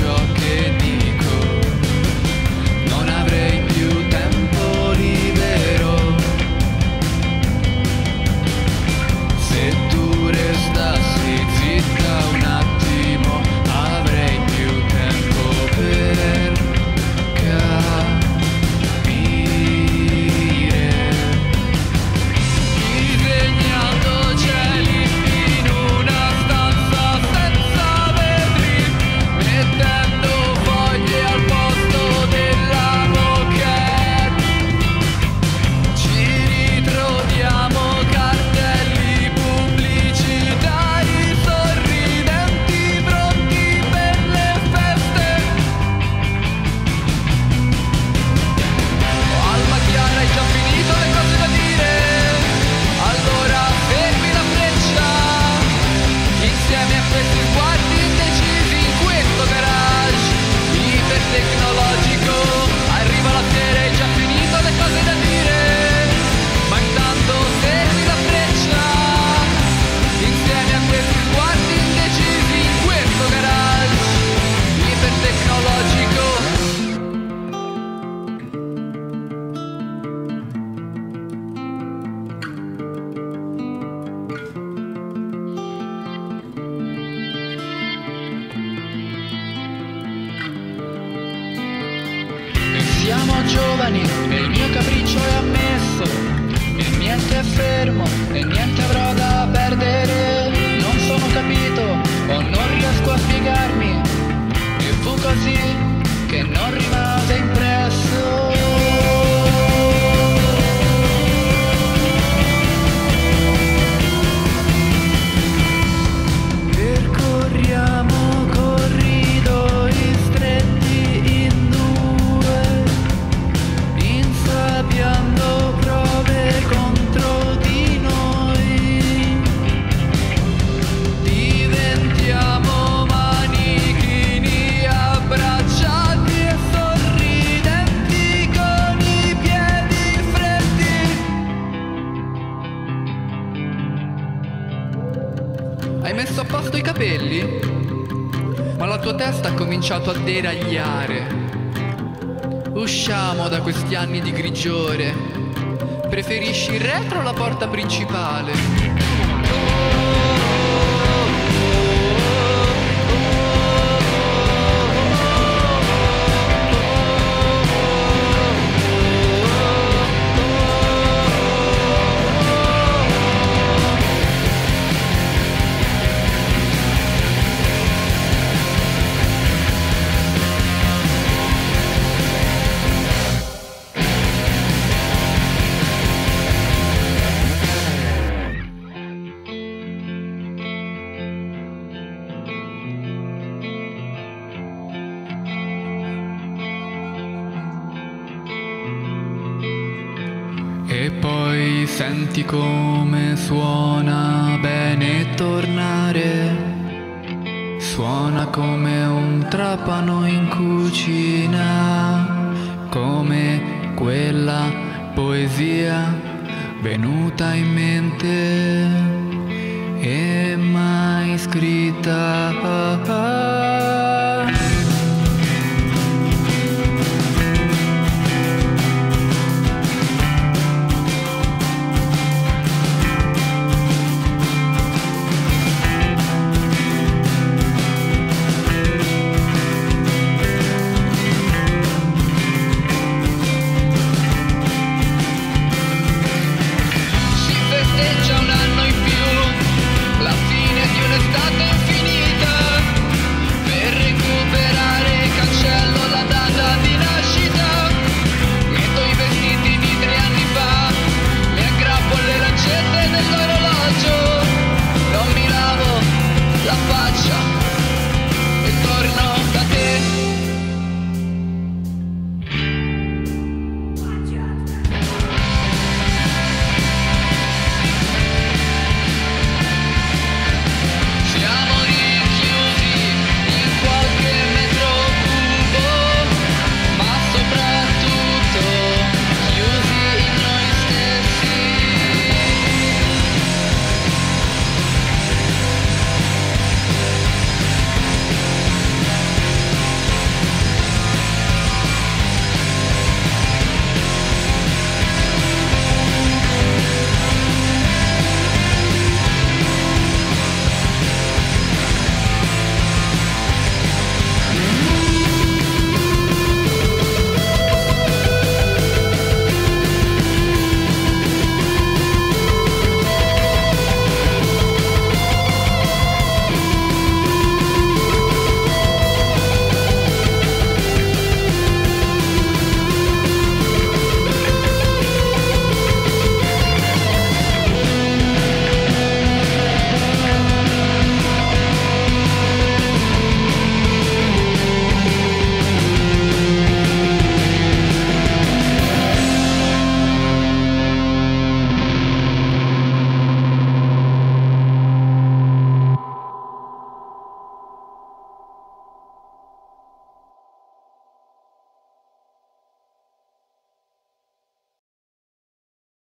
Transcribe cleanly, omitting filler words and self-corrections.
ciò che dico, non avrei più tempo libero. Se tu restassi zitta un attimo, avrei più tempo per capire. Disegnando cieli in una stanza senza vetri, mettendo foglie al posto della moquette. Ci ritroviamo cartelli pubblicitari sorridenti, pronti per le feste. Alma chiara, hai già finito le cose da dire? Allora fermi la freccia, insieme a questi sguardi indecisi in questo garage ipertecnologico. Arriva la sera, hai già finito le cose da dire? Ma intanto fermi la freccia, insieme a questi sguardi indecisi in questo garage ipertecnologico. Siamo giovani e il mio capriccio è ammesso, e niente è fermo e niente avrò da perdere. Non sono capito o non riesco a spiegarmi, e fu così che non rimase impresso. Percorriamo corridoi stretti in due, insabbiando prove contro di noi. Diventiamo manichini abbracciati e sorridenti con i piedi freddi. Hai messo a posto i capelli? Ma la tua testa ha cominciato a deragliare. Usciamo da questi anni di grigiore. Preferisci il retro o la porta principale? E poi senti come suona bene tornare, suona come un trapano in cucina, come quella poesia venuta in mente e mai scritta.